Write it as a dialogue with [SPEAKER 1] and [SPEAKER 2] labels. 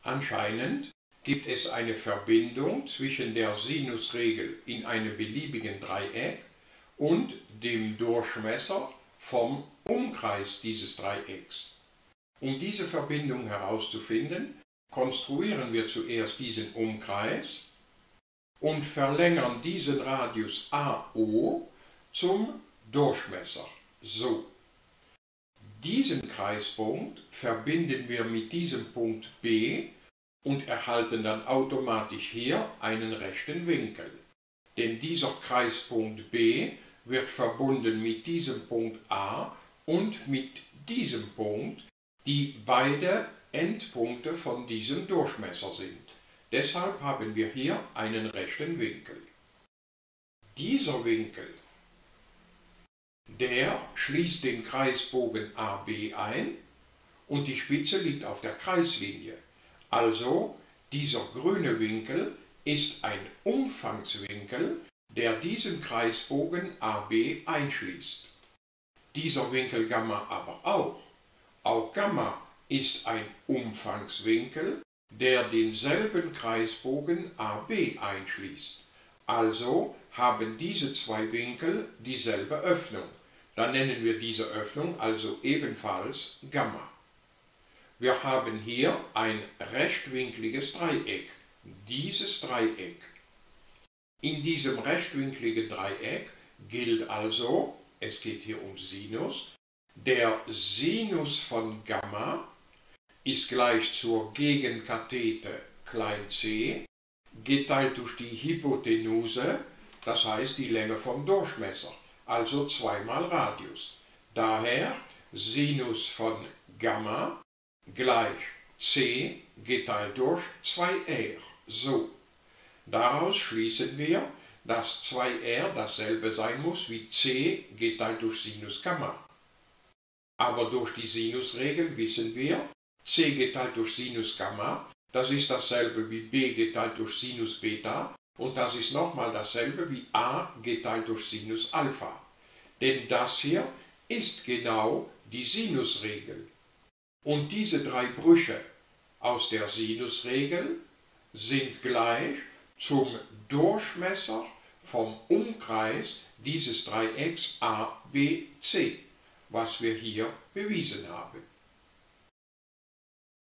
[SPEAKER 1] Anscheinend gibt es eine Verbindung zwischen der Sinusregel in einem beliebigen Dreieck und dem Durchmesser vom Umkreis dieses Dreiecks. Um diese Verbindung herauszufinden, konstruieren wir zuerst diesen Umkreis und verlängern diesen Radius AO zum Durchmesser. So. Diesen Kreispunkt verbinden wir mit diesem Punkt B und erhalten dann automatisch hier einen rechten Winkel. Denn dieser Kreispunkt B wird verbunden mit diesem Punkt A und mit diesem Punkt, die beide Endpunkte von diesem Durchmesser sind. Deshalb haben wir hier einen rechten Winkel. Dieser Winkel, der schließt den Kreisbogen AB ein und die Spitze liegt auf der Kreislinie. Also dieser grüne Winkel ist ein Umfangswinkel, der diesen Kreisbogen AB einschließt. Dieser Winkel Gamma aber auch. Auch Gamma ist ein Umfangswinkel, der denselben Kreisbogen AB einschließt. Also haben diese zwei Winkel dieselbe Öffnung. Dann nennen wir diese Öffnung also ebenfalls Gamma. Wir haben hier ein rechtwinkliges Dreieck, dieses Dreieck. In diesem rechtwinkligen Dreieck gilt also, es geht hier um Sinus, der Sinus von Gamma ist gleich zur Gegenkathete klein c, geteilt durch die Hypotenuse, das heißt die Länge vom Durchmesser, also 2 mal Radius. Daher Sinus von Gamma gleich c geteilt durch 2r. So, daraus schließen wir, dass 2r dasselbe sein muss wie c geteilt durch Sinus Gamma. Aber durch die Sinusregel wissen wir, c geteilt durch Sinus Gamma, das ist dasselbe wie b geteilt durch Sinus Beta und das ist nochmal dasselbe wie a geteilt durch Sinus Alpha. Denn das hier ist genau die Sinusregel. Und diese drei Brüche aus der Sinusregel sind gleich zum Durchmesser vom Umkreis dieses Dreiecks ABC, was wir hier bewiesen haben.